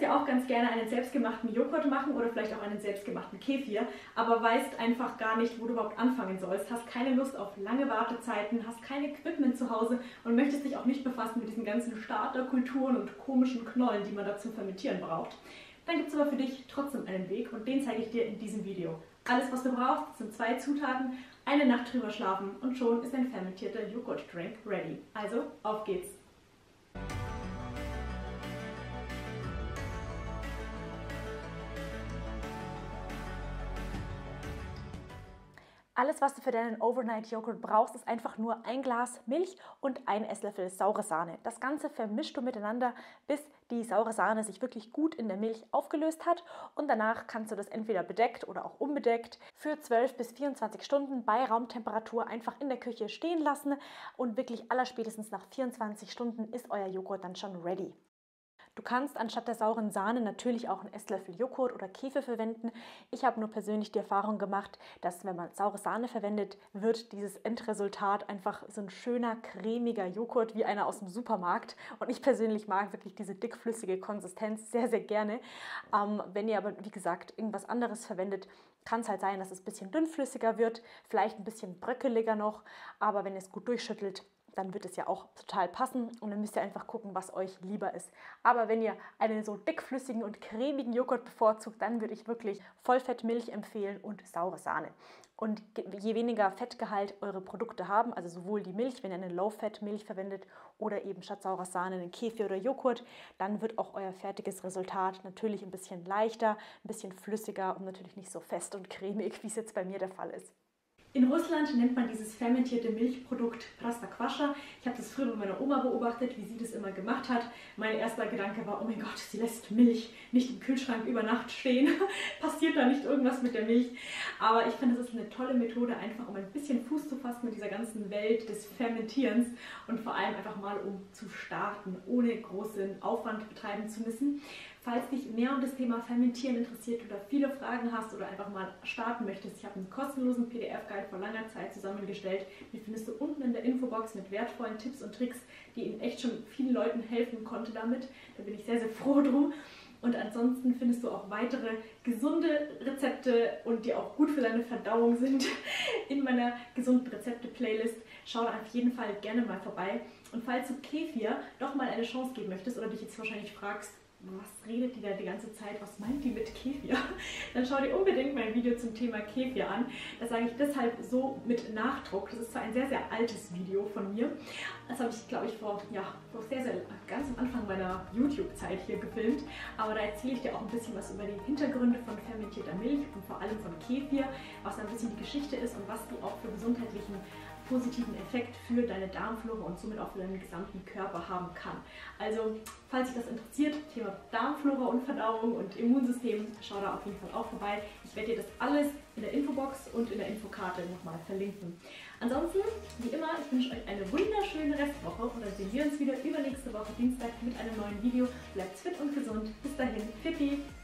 ja auch ganz gerne einen selbstgemachten Joghurt machen oder vielleicht auch einen selbstgemachten Kefir, aber weißt einfach gar nicht, wo du überhaupt anfangen sollst, hast keine Lust auf lange Wartezeiten, hast kein Equipment zu Hause und möchtest dich auch nicht befassen mit diesen ganzen Starterkulturen und komischen Knollen, die man da zum Fermentieren braucht. Dann gibt es aber für dich trotzdem einen Weg und den zeige ich dir in diesem Video. Alles, was du brauchst, sind 2 Zutaten, eine Nacht drüber schlafen und schon ist ein fermentierter Joghurt-Drink ready. Also, auf geht's! Alles, was du für deinen Overnight-Joghurt brauchst, ist einfach nur ein Glas Milch und ein Esslöffel saure Sahne. Das Ganze vermischst du miteinander, bis die saure Sahne sich wirklich gut in der Milch aufgelöst hat. Und danach kannst du das entweder bedeckt oder auch unbedeckt für 12 bis 24 Stunden bei Raumtemperatur einfach in der Küche stehen lassen. Und wirklich allerspätestens nach 24 Stunden ist euer Joghurt dann schon ready. Du kannst anstatt der sauren Sahne natürlich auch einen Esslöffel Joghurt oder Kefir verwenden. Ich habe nur persönlich die Erfahrung gemacht, dass wenn man saure Sahne verwendet, wird dieses Endresultat einfach so ein schöner, cremiger Joghurt wie einer aus dem Supermarkt. Und ich persönlich mag wirklich diese dickflüssige Konsistenz sehr, sehr gerne. Wenn ihr aber, wie gesagt, irgendwas anderes verwendet, kann es halt sein, dass es ein bisschen dünnflüssiger wird, vielleicht ein bisschen bröckeliger noch, aber wenn ihr es gut durchschüttelt, dann wird es ja auch total passen und dann müsst ihr einfach gucken, was euch lieber ist. Aber wenn ihr einen so dickflüssigen und cremigen Joghurt bevorzugt, dann würde ich wirklich Vollfettmilch empfehlen und saure Sahne. Und je weniger Fettgehalt eure Produkte haben, also sowohl die Milch, wenn ihr eine Low-Fat-Milch verwendet oder eben statt saurer Sahne einen Kefir oder Joghurt, dann wird auch euer fertiges Resultat natürlich ein bisschen leichter, ein bisschen flüssiger und natürlich nicht so fest und cremig, wie es jetzt bei mir der Fall ist. In Russland nennt man dieses fermentierte Milchprodukt Prostokwaschcha. Ich habe das früher bei meiner Oma beobachtet, wie sie das immer gemacht hat. Mein erster Gedanke war, oh mein Gott, sie lässt Milch nicht im Kühlschrank über Nacht stehen. Passiert da nicht irgendwas mit der Milch? Aber ich finde, das ist eine tolle Methode, einfach um ein bisschen Fuß zu fassen in dieser ganzen Welt des Fermentierens und vor allem einfach mal um zu starten, ohne großen Aufwand betreiben zu müssen. Falls dich mehr um das Thema Fermentieren interessiert oder viele Fragen hast oder einfach mal starten möchtest, ich habe einen kostenlosen PDF-Guide vor langer Zeit zusammengestellt. Den findest du unten in der Infobox mit wertvollen Tipps und Tricks, die Ihnen echt schon vielen Leuten helfen konnte damit. Da bin ich sehr, sehr froh drum. Und ansonsten findest du auch weitere gesunde Rezepte und die auch gut für deine Verdauung sind in meiner gesunden Rezepte-Playlist. Schau da auf jeden Fall gerne mal vorbei. Und falls du Kefir doch mal eine Chance geben möchtest oder dich jetzt wahrscheinlich fragst, was redet die da die ganze Zeit, was meint die mit Kefir? Dann schau dir unbedingt mein Video zum Thema Kefir an. Das sage ich deshalb so mit Nachdruck. Das ist zwar ein sehr, sehr altes Video von mir. Das habe ich, glaube ich, vor ganz am Anfang meiner YouTube-Zeit hier gefilmt. Aber da erzähle ich dir auch ein bisschen was über die Hintergründe von fermentierter Milch und vor allem von Kefir, was da ein bisschen die Geschichte ist und was die auch für gesundheitlichen positiven Effekt für deine Darmflora und somit auch für deinen gesamten Körper haben kann. Also, falls dich das interessiert, Thema Darmflora und Verdauung und Immunsystem, schau da auf jeden Fall auch vorbei. Ich werde dir das alles in der Infobox und in der Infokarte nochmal verlinken. Ansonsten, wie immer, ich wünsche euch eine wunderschöne Restwoche und dann sehen wir uns wieder übernächste Woche Dienstag mit einem neuen Video. Bleibt fit und gesund. Bis dahin, Fitti!